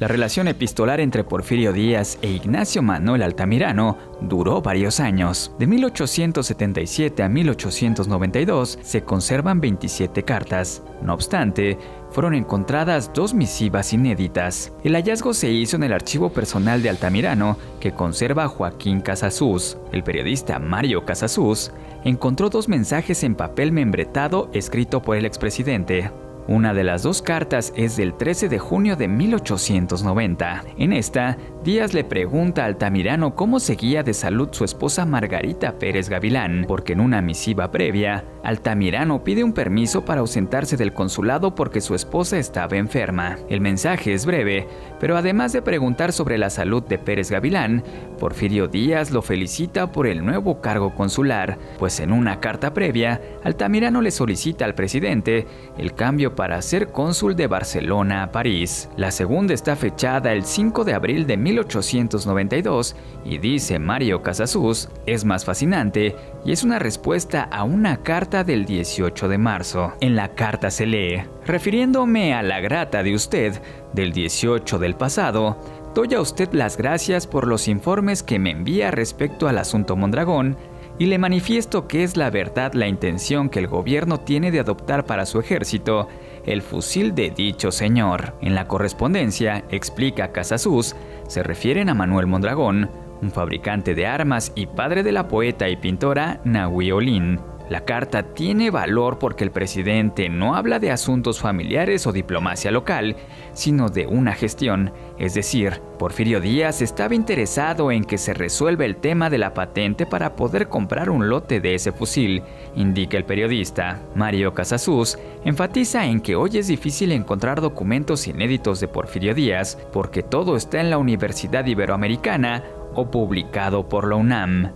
La relación epistolar entre Porfirio Díaz e Ignacio Manuel Altamirano duró varios años. De 1877 a 1892 se conservan 27 cartas. No obstante, fueron encontradas 2 misivas inéditas. El hallazgo se hizo en el archivo personal de Altamirano, que conserva Joaquín Casasus. El periodista Mario Casasus encontró 2 mensajes en papel membretado escrito por el expresidente. Una de las 2 cartas es del 13 de junio de 1890. En esta, Díaz le pregunta a Altamirano cómo seguía de salud su esposa Margarita Pérez Gavilán, porque en una misiva previa, Altamirano pide un permiso para ausentarse del consulado porque su esposa estaba enferma. El mensaje es breve, pero además de preguntar sobre la salud de Pérez Gavilán, Porfirio Díaz lo felicita por el nuevo cargo consular, pues en una carta previa, Altamirano le solicita al presidente el cambio para ser cónsul de Barcelona a París. La segunda está fechada el 5 de abril de 1892 y dice Mario Casasus, es más fascinante y es una respuesta a una carta del 18 de marzo. En la carta se lee: refiriéndome a la grata de usted del 18 del pasado, doy a usted las gracias por los informes que me envía respecto al asunto Mondragón y le manifiesto que es la verdad la intención que el gobierno tiene de adoptar para su ejército el fusil de dicho señor. En la correspondencia, explica Casasus, se refieren a Manuel Mondragón, un fabricante de armas y padre de la poeta y pintora Nahui Olin. La carta tiene valor porque el presidente no habla de asuntos familiares o diplomacia local, sino de una gestión, es decir, Porfirio Díaz estaba interesado en que se resuelva el tema de la patente para poder comprar un lote de ese fusil, indica el periodista. Mario Casasus enfatiza en que hoy es difícil encontrar documentos inéditos de Porfirio Díaz porque todo está en la Universidad Iberoamericana o publicado por la UNAM.